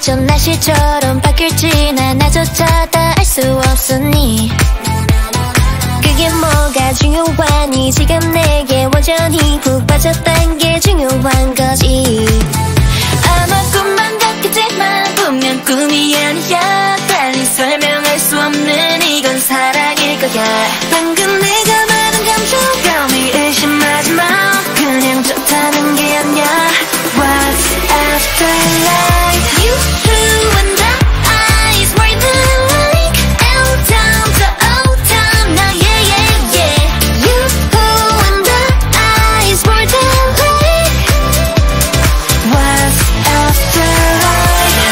어쩜 날씨처럼 바뀔지 난 나조차 다 알 수 없으니 그게 뭐가 중요하니 지금 내게 완전히 푹 빠졌단 게 중요한 거지. 아마 꿈만 같겠지만 분명 꿈이 아니야. 달리 설명할 수 없는 이건 사랑일 거야. 방금 내가 말한 감정감이 의심하지 마. 그냥 좋다는 게 아니야. What's after life? You and the eyes were the like L down to O down now yeah yeah yeah. You and the eyes were the like What's after life?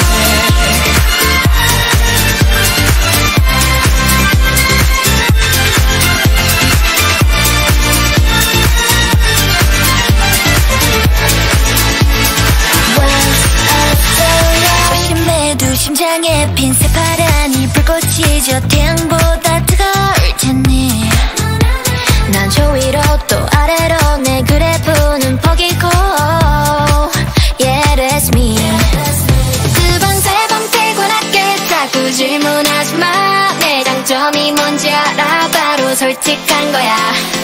심장에 핀 새파란이 불꽃이 저 태양보다 뜨거울 테니 난 저 위로 또 아래로 내 그래프는 포기고 Yeah that's me. 두 번 세 번 피곤하게 자꾸 질문하지 마. 내 장점이 뭔지 알아. 바로 솔직한 거야.